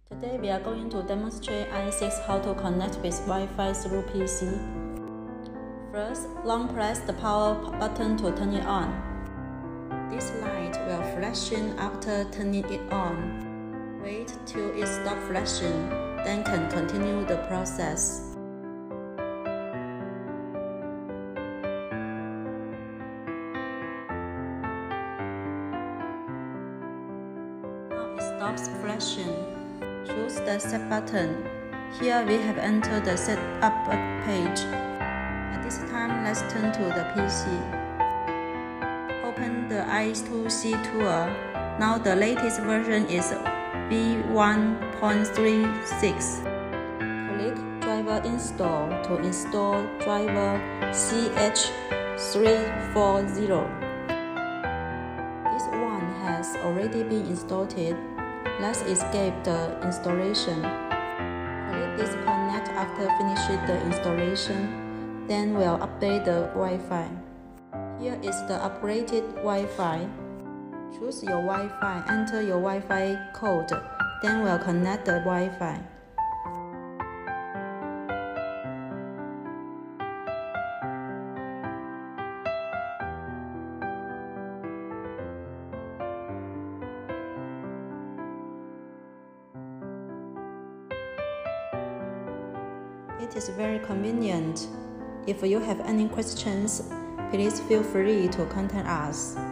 Today we are going to demonstrate i6 how to connect with Wi-Fi through PC. First, long press the power button to turn it on. This light will flashing after turning it on. Wait till it stops flashing, then can continue the process. Now it stops flashing. Choose the Set button. Here we have entered the Setup page. At this time, let's turn to the PC. Open the i2c tool. Now the latest version is v1.36. Click Driver Install to install driver CH340. This one has already been installed. Let's escape the installation. Click Disconnect after finishing the installation. Then we'll update the Wi-Fi. Here is the upgraded Wi-Fi. Choose your Wi-Fi, enter your Wi-Fi code, then we'll connect the Wi-Fi. It is very convenient. If you have any questions, please feel free to contact us.